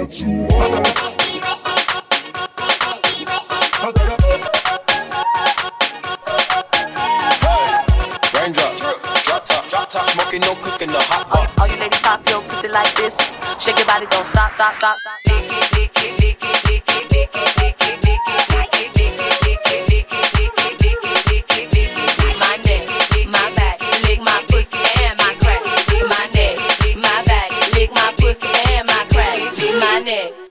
Drop top, smoking, no cooking, the hot bar. All you ladies pop your pussy like this. Shake your body, don't stop, stop, stop. Lick it, lick it, lick it, lick it, lick it, lick it, lick it, lick it, lick it, lick it, lick it, lick it, lick it, lick it, lick it, lick my neck, lick my back, lick my pussy and my crack. Lick my neck, lick my back, lick my pussy and my crack. Lick my neck.